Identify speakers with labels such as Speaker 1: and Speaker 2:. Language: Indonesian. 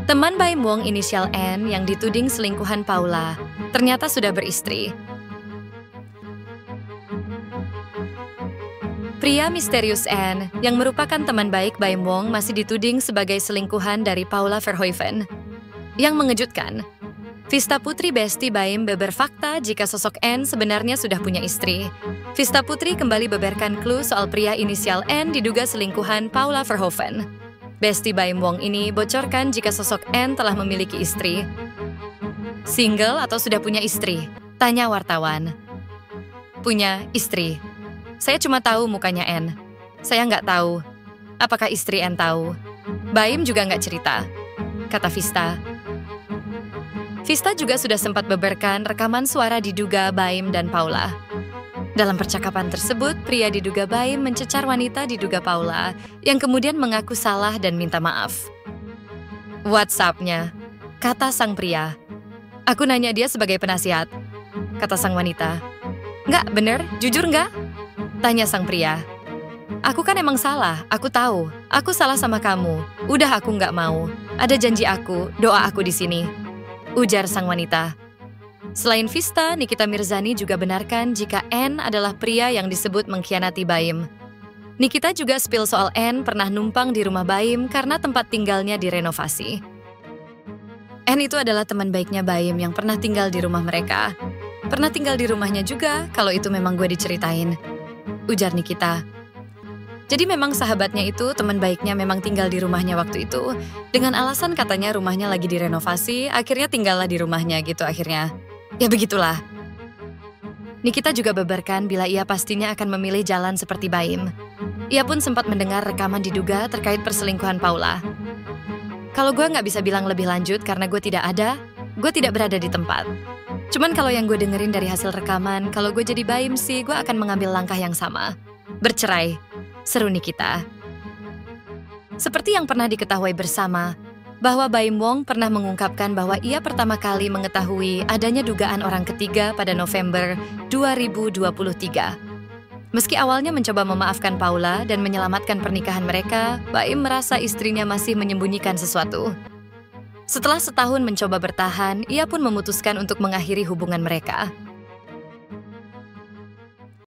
Speaker 1: Teman Baim Wong inisial N yang dituding selingkuhan Paula ternyata sudah beristri. Pria misterius N yang merupakan teman baik Baim Wong masih dituding sebagai selingkuhan dari Paula Verhoeven. Yang mengejutkan, Vista Putri Besti Baim beber fakta jika sosok N sebenarnya sudah punya istri. Vista Putri kembali beberkan clue soal pria inisial N diduga selingkuhan Paula Verhoeven. Besti Baim Wong ini bocorkan jika sosok N telah memiliki istri. Single atau sudah punya istri? Tanya wartawan. Punya istri. Saya cuma tahu mukanya N. Saya nggak tahu. Apakah istri N tahu? Baim juga nggak cerita, kata Vista. Vista juga sudah sempat beberkan rekaman suara diduga Baim dan Paula. Dalam percakapan tersebut, pria diduga Baim mencecar wanita diduga Paula, yang kemudian mengaku salah dan minta maaf. WhatsApp-nya, kata sang pria. Aku nanya dia sebagai penasihat, kata sang wanita. Nggak, bener? Jujur nggak? Tanya sang pria. Aku kan emang salah, aku tahu. Aku salah sama kamu. Udah aku nggak mau. Ada janji aku, doa aku di sini. Ujar sang wanita. Selain Vista, Nikita Mirzani juga benarkan jika N adalah pria yang disebut mengkhianati Baim. Nikita juga spill soal N pernah numpang di rumah Baim karena tempat tinggalnya direnovasi. N itu adalah teman baiknya Baim yang pernah tinggal di rumah mereka. Pernah tinggal di rumahnya juga, kalau itu memang gue diceritain. Ujar Nikita. Jadi memang sahabatnya itu, teman baiknya memang tinggal di rumahnya waktu itu. Dengan alasan katanya rumahnya lagi direnovasi, akhirnya tinggallah di rumahnya gitu akhirnya. Ya begitulah. Nikita juga beberkan bila ia pastinya akan memilih jalan seperti Baim. Ia pun sempat mendengar rekaman diduga terkait perselingkuhan Paula. Kalau gue nggak bisa bilang lebih lanjut karena gue tidak ada, gue tidak berada di tempat. Cuman kalau yang gue dengerin dari hasil rekaman, kalau gue jadi Baim sih, gue akan mengambil langkah yang sama. Bercerai, seru Nikita. Seperti yang pernah diketahui bersama, bahwa Baim Wong pernah mengungkapkan bahwa ia pertama kali mengetahui adanya dugaan orang ketiga pada November 2023. Meski awalnya mencoba memaafkan Paula dan menyelamatkan pernikahan mereka, Baim merasa istrinya masih menyembunyikan sesuatu. Setelah setahun mencoba bertahan, ia pun memutuskan untuk mengakhiri hubungan mereka.